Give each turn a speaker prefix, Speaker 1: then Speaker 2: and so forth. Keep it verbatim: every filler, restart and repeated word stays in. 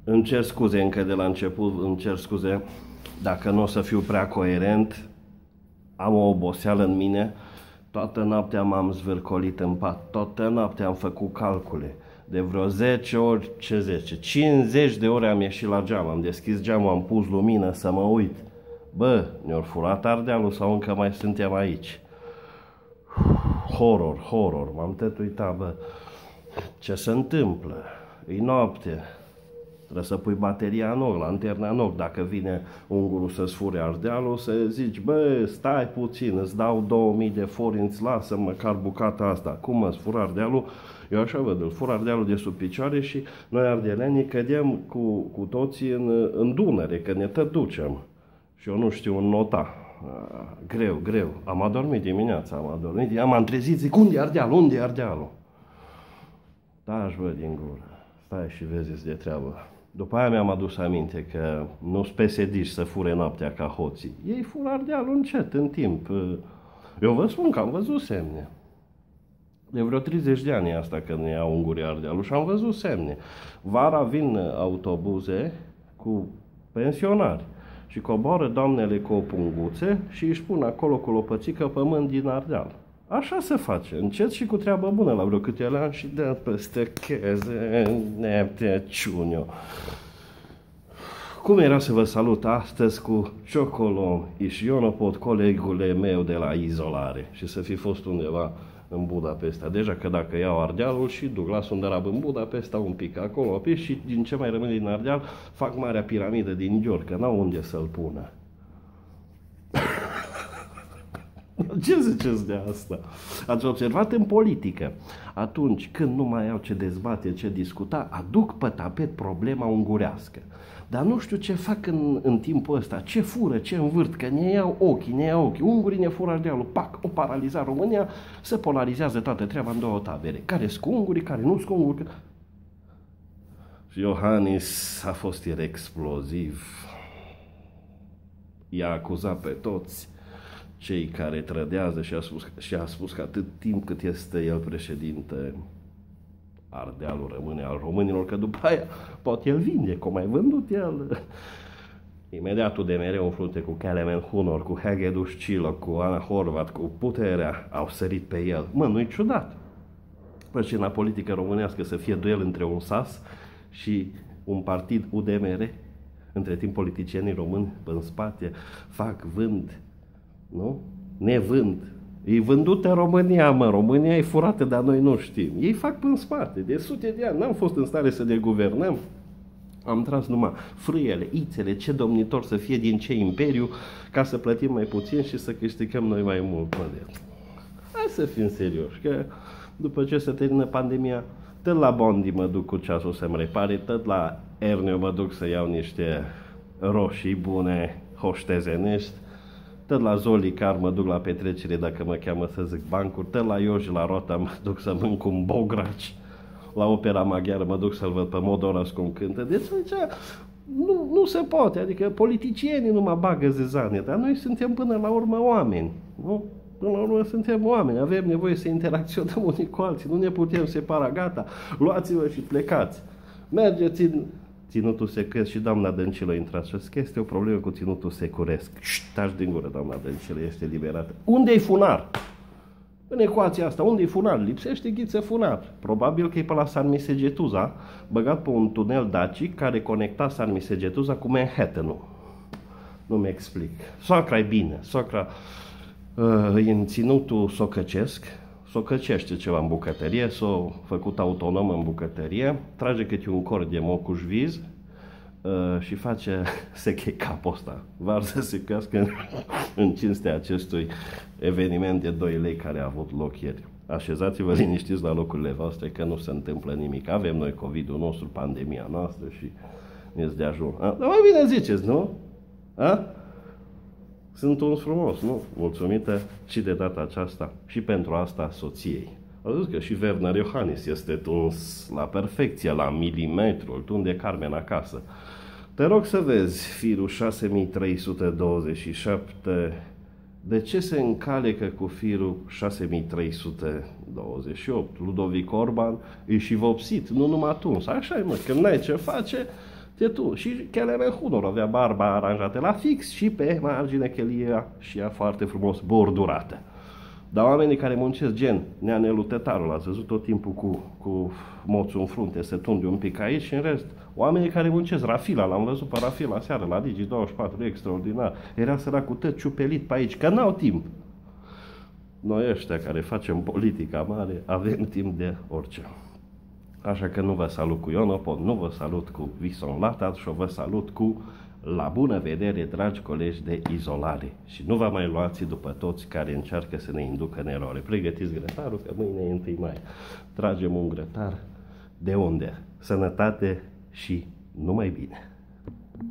Speaker 1: Îmi cer scuze încă de la început, îmi cer scuze dacă nu o să fiu prea coerent. Am o oboseală în mine. Toată noaptea m-am zvârcolit în pat, toată noaptea am făcut calcule. De vreo zece ori, ce zece? cincizeci de ore am ieșit la geam, am deschis geamul, am pus lumină să mă uit. Bă, ne-au furat Ardealul sau încă mai suntem aici? Horror, horror, m-am tot uitat, bă. Ce se întâmplă? E noapte. Trebuie să pui bateria în ochi, lanterna în ochi. Dacă vine ungurul să-ți fure Ardealul, să zici, bă, stai puțin, îți dau două mii de forinți, lasă măcar bucata asta. Cum îți fură Ardealul? Eu așa văd, îl fură Ardealul de sub picioare și noi ardelenii cădem cu, cu toții în, în Dunăre, că ne tot ducem. Și eu nu știu înnota. Greu, greu. Am adormit dimineața, am adormit, am trezit, zic, unde e Ardealul, unde e Ardealul? Da, aș văd din gură. Stai și vezi de treabă. După aia mi-am adus aminte că nu-s pesediști să fure noaptea ca hoții. Ei fură Ardealul încet, în timp. Eu vă spun că am văzut semne. De vreo treizeci de ani asta când ne iau ungurii Ardealul și am văzut semne. Vara vin autobuze cu pensionari și coboară doamnele cu o punguțe și își pun acolo cu lopățică pământ din Ardeal. Așa se face, încet și cu treabă bună, la vreo câteva ani și dă peste cheze, nepte, ciunio. Cum era să vă salut astăzi cu Ciocolom și eu nu pot colegule meu de la izolare și să fi fost undeva în Budapesta. Deja că dacă iau Ardealul și duc, las un darab în Budapesta, un pic acolo, pe și din ce mai rămâne din Ardeal, fac Marea Piramidă din Gior, că n-au unde să-l pună. Ce ziceți de asta? Ați observat în politică, atunci când nu mai au ce dezbate, ce discuta, aduc pe tapet problema ungurească. Dar nu știu ce fac în, în timpul ăsta, ce fură, ce învârt, că ne iau ochii, ne iau ochii. Ungurii ne fură Ardealul, pac, o paraliza România, se polarizează toată treaba în două tabere. Care sunt ungurii, care nu sunt unguri. Și Iohannis a fost ieri exploziv. I-a acuzat pe toți cei care trădează și a spus, și a spus că atât timp cât este el președinte, Ardealul rămâne al românilor, că după aia poate el vinde, cum mai vândut el. Imediat U D M R în frunte cu Kelemen Hunor, cu Hegedus Ciloc, cu Ana Horvat, cu Puterea, au sărit pe el. Mă, nu-i ciudat. Păi și în politică românească să fie duel între un S A S și un partid U D M R, între timp politicienii români în spate fac, vând, nu? Ne vând. E vândută România, mă. România e furată, dar noi nu știm. Ei fac în spate. De sute de ani n-am fost în stare să ne guvernăm. Am tras numai frâiele, ițele, ce domnitor să fie din ce imperiu, ca să plătim mai puțin și să câștigăm noi mai mult. Mă, de... Hai să fim serioși, că după ce se termină pandemia, tot la Bondi mă duc cu ceasul să-mi repare, tot la Erneu mă duc să iau niște roșii bune, hoștezenești, tot la Zolicar mă duc la petrecere dacă mă cheamă să zic bancuri, tot la Ioși la Rota mă duc să mânc un bograci, la Opera Maghiară mă duc să-l văd pe Modoras cum cântă. Deci nu, nu se poate, adică politicienii nu mă bagă zezane, dar noi suntem până la urmă oameni, nu? Până la urmă suntem oameni, avem nevoie să interacționăm unii cu alții, nu ne putem separa, gata, luați-vă și plecați. Mergeți în ținutul securesc și doamna Dăncilă intrați. Este o problemă cu ținutul securesc. Taci din gură, doamna Dăncilă, este liberată. Unde-i funar? În ecuația asta, unde-i funar? Lipsește Ghiță Funar. Probabil că e pe la San Misegetuza, băgat pe un tunel dacic care conecta San Misegetuza cu Manhattan-ul. Nu-mi explic. Soacra e bine. Soacra uh, e în ținutul socăcesc, socăcește ceva în bucătărie, s-a făcut autonom în bucătărie, trage câte un cord de mocușviz uh, și face seche capul ăsta. Varză să crească în, în cinstea acestui eveniment de doi lei care a avut loc ieri. Așezați-vă liniștiți la locurile voastre că nu se întâmplă nimic. Avem noi COVID-ul nostru, pandemia noastră și ne-ți de ajun. A? Dar mai bine ziceți, nu? A? Sunt uns frumos, nu? Mulțumită și de data aceasta și pentru asta soției. Au zis că și Werner Iohannis este tuns la perfecție, la milimetru, tunde Carmen acasă. Te rog să vezi, firul șase mii trei sute douăzeci și șapte, de ce se încalecă cu firul șase mii trei sute douăzeci și opt? Ludovic Orban e și vopsit, nu numai tuns. Așa e, mă, când n-ai ce face, De tu. Și Kellemer Hunor avea barba aranjată la fix și pe margine chelia și ea foarte frumos bordurată. Dar oamenii care muncesc, gen Neanelu Tătaru, l-ați văzut tot timpul cu, cu moțul în frunte, se tunde un pic aici și în rest, oamenii care muncesc, Rafila, l-am văzut pe Rafila seară la Digi douăzeci și patru, extraordinar, era săracul tot ciupelit pe aici, că n-au timp. Noi ăștia care facem politica mare, avem timp de orice. Așa că nu vă salut cu Ionopod, nu vă salut cu Vison Latat și o vă salut cu la bună vedere, dragi colegi de izolare. Și nu vă mai luați după toți care încearcă să ne inducă în eroare. Pregătiți grătarul, că mâine e întâi mai. Tragem un grătar de unde? Sănătate și numai bine!